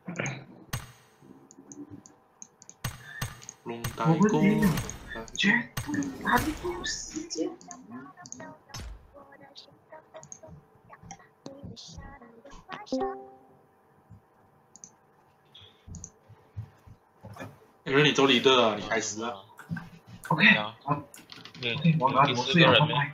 龙带过。 绝对反复时间。 因为你做leader啊，你开始啊。 OK，好。OK，我拿我睡了，拜拜。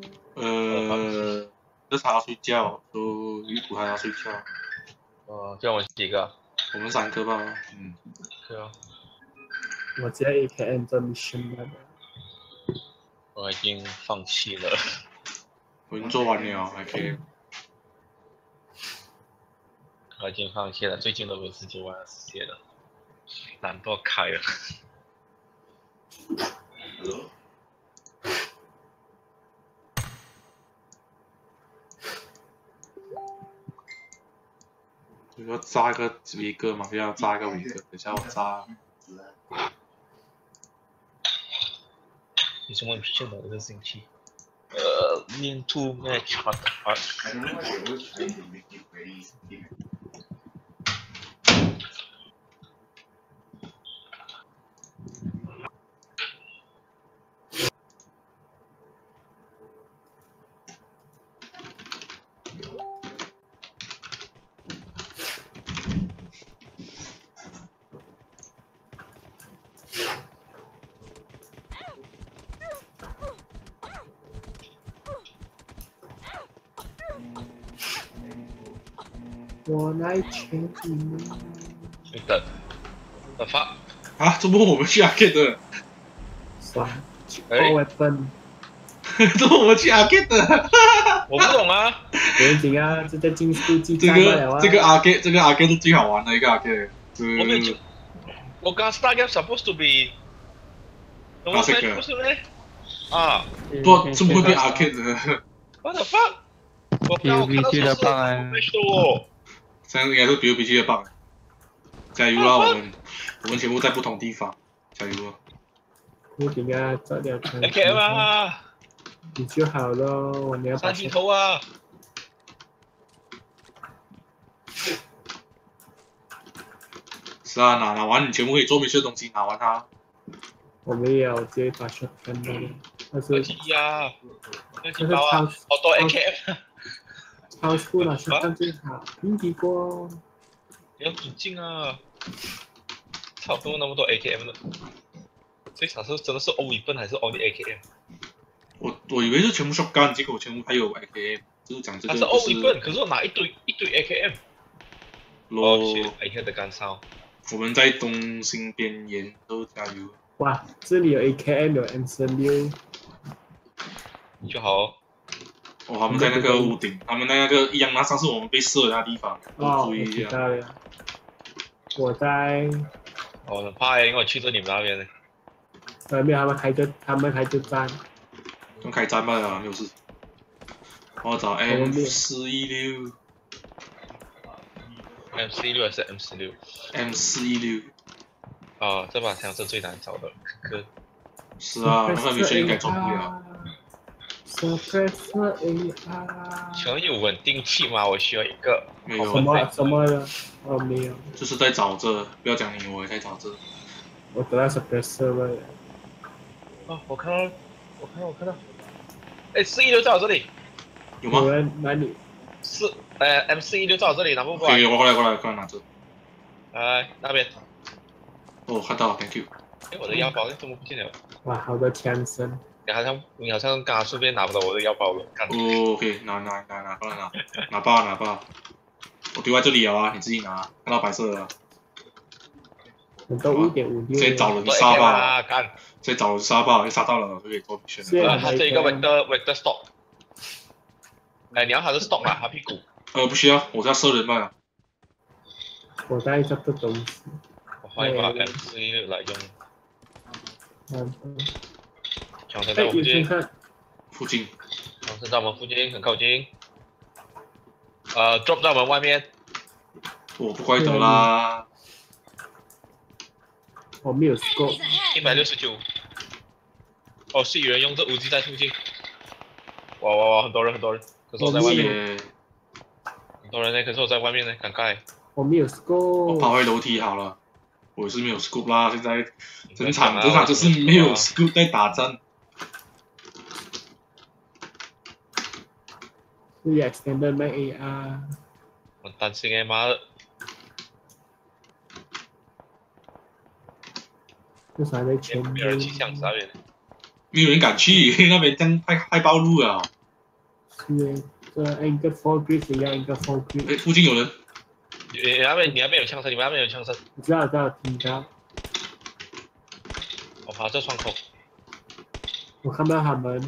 这他要睡觉，鱼骨还要睡觉。 这样我们几个？ 我们3个吧。 对啊。 我只要 AKM 这 mission 了。 我已经放弃了。 我已经做完了，还可以。 我已经放弃了，最近都没有时间玩世界了，懒惰开了。 你要炸个维哥嘛？不要炸个维哥，等下我炸。 有什么炫的这个星期？Mean to match what the fuck？ 我来牵你。 等，the fuck？ 啊，怎么我们去arcade的？ 爽，weapon。 怎么我们去arcade的？ 我不懂啊。 不用紧啊，这个进速计这个 arcade 是最好玩的一个 arcade。 我没有进，我刚 start game supposed to be。 不是不是咩？啊。 不，怎么会变 arcade 的 ？What the fuck？ 我刚看到的棒啊！ 这样应该是 PUBG 的棒。加油啊！我们全部在不同地方，加油啊！ 不紧啊，早点看。 AKM 啊！ 你就好咯，我们要把。 三巨头啊！ 是啊，拿完你全部可以做没事的东西，拿完它。 我没有，直接把手看到了。但是。 呀！但是好多 AKM。 超出了是看最好，平底锅。 你要准进啊！操，怎么那么多 AKM 的？这场是真的是 only 笨还是 only AKM？ 我以为是全部 shotgun， 结果全部还有 AKM， 就是讲这个。 它是 only 笨，可是我拿一堆 AKM。AKM 的干烧。 我们在东兴边沿都加油！ 哇，这里有 AKM， 有 M16。 就好。 哦，他们在那个屋顶，他们在那个一样，那上次我们被射的那地方，注意一下。 我在。 我很怕因为我去这你们那边呢。 没有，他们还在站。 刚开战罢了，没有事。我找 M416。 M416还是 M16 ？M416。 这把枪是最难找的， 是啊，那个女生应该做不了。 Suppressor AR。 请问有稳定器吗？我需要一个。 没有。 什么的？没有。 就是在找这，不要讲你，我也在找这。 我得到 Suppressor 了。 我看到。416在我这里。 有吗？ 哪里 ？M416在我这里，拿不过来。 可以，我过来拿着。 那边。 哦，看到了 ，Thank you。 我的腰包怎么不见了？ 哇，好多枪声。 你好像刚刚顺便拿不到我的腰包了。 OK， 拿吧。我丢在这里了啊，你自己拿。看到白色的。 我都5.56。 直接找人杀吧。直接找人杀吧，杀到了就可以做 mission。 他这一个 vector stock。你要他的 stock 啊，他屁股。 不需要，我是要射人罢了。 我带这个东西。 我换一把 M416来用。枪声在我附近。枪声在我们附近，很靠近。drop 在我们外面。 我不怪得啦。 我没有 scope。 169。是有人用这武器在附近。哇，很多人，可是我在外面。很多人呢，可是我在外面呢，赶快。 我没有 scope。 我跑回楼梯好了，我是没有 scope 啦。现在整场就是没有 scope 在打战。 是 extended my AR。 我担心哎妈的。 就还在前面。 没有人去巷子那边。 没有人敢去那边，这样太暴露了。 是，这 angle for grid 也要 angle for grid。 哎，附近有人。 你那边有枪声，你们那边有枪声。 我知道，听到。 我爬这窗口。 我看到他们。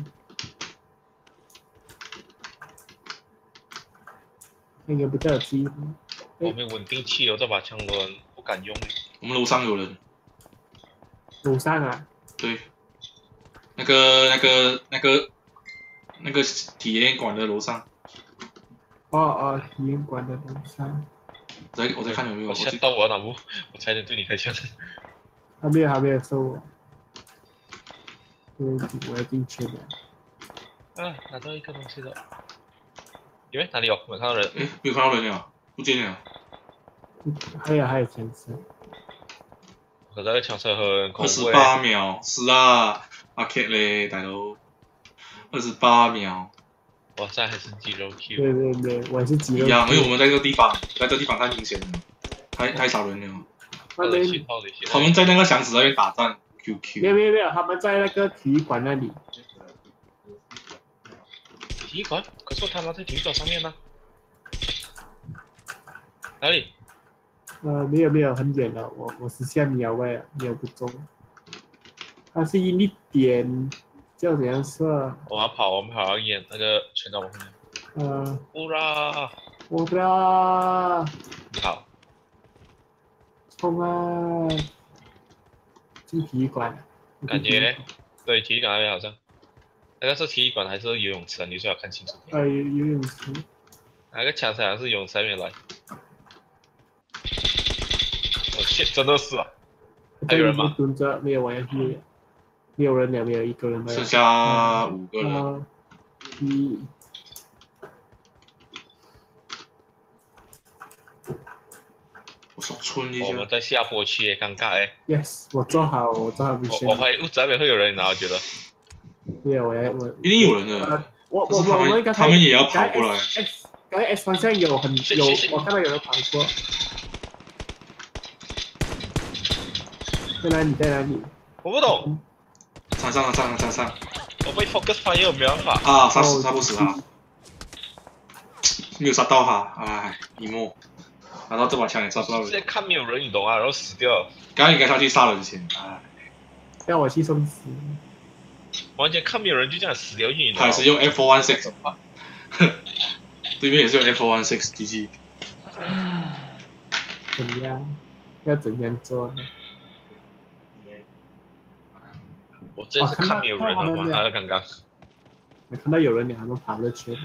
应该不叫机。 我没稳定器，我这把枪都不敢用。 我们楼上有人。 楼上啊？ 对。那个体验馆的楼上。 哦，体验馆的楼上。 我在看有没有。 我吓到我哪部，我差点对你开枪。 还没有收我。我要进去了。 啊，拿到一个东西了。因为哪里有？没看到人。 哎，没有看到人了，不见了。 还有枪声。 可这个枪声很恐怖。 28秒，是啊，阿 K 嘞，大佬。28秒。 我现在还是肌肉 Q。 对，我也是肌肉。 一样，因为我们在这个地方，太明显了，太少人了。他们在那个箱子那边打战 ，QQ。 没有，他们在那个体育馆那里。 体育馆？可是他们在体育馆上面呢。哪里？ 没有，很远了。我是下瞄喂，瞄不中。它是一点，叫怎样射？ 我们跑要演那个全在我后面。乌拉！你好。 冲啊！进体育馆。 感觉对体育馆那边好像，那个是体育馆还是游泳池啊？你最好看清楚。 游泳池。 那个枪声好像是游泳池那边来。我去，真的是啊！还有人吗？ 蹲着，没有玩游戏，没有人了，没有一个人了。 剩下5个人。我手村一下。 我们在下坡区，尴尬哎。 Yes， 我做好不行。 我怀疑屋子那边会有人，然后觉得。 没有，我一定有人的。他们也要跑过来。 刚才 S 方向有，我看到有人跑过。在哪里？ 我不懂。 山上。 我被 focus fire 没办法。 啊，杀不死他。没有杀到他，哎，一幕。拿到这把枪也杀不到人。 现在看没有人，你懂啊？然后死掉了。 刚应该上去杀人先，哎。 让我去送死。 完全看没有人就这样死掉，你他也是用 F416 怎么办？对面也是用 F416 GG。 怎样？要怎样做呢？ 我真是看没有人了嘛，他刚刚。 我看到有人，他们跑过去。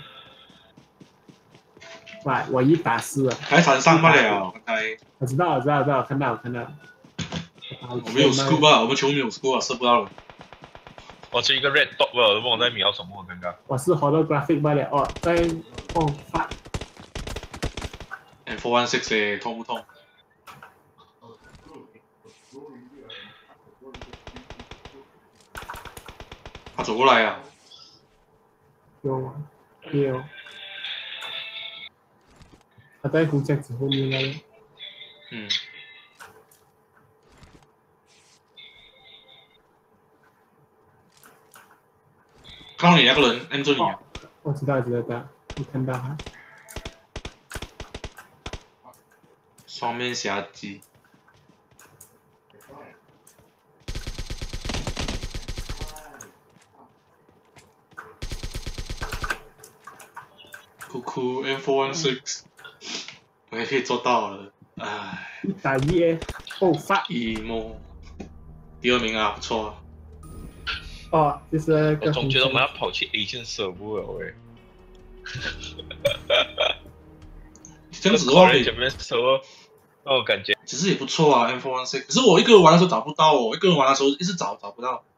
喂，我1打4了。 还山上不了， 我知道，看到。 我没有 scoop 啊，我们全部没有 scoop 啊，射不到人。 我是一个 red dot， 我不懂在瞄什么，刚刚。 我是 holographic 罢了，在发。 F416 嘞，痛不痛？他走过来呀。 有。他在红箱子后面那里。 看到你那个人按住你啊！ 我知道，我看到他。 双面夹击。酷 F416， 我也可以做到了，唉。 1打1发。 1第2名啊，不错。 就是那个。 我总觉得我们要跑去 Asian server 了喂。 这样子的话可以。 那我感觉。 其实也不错啊 ，M416。可是我一个人玩的时候找不到哦，一个人玩的时候一直找不到。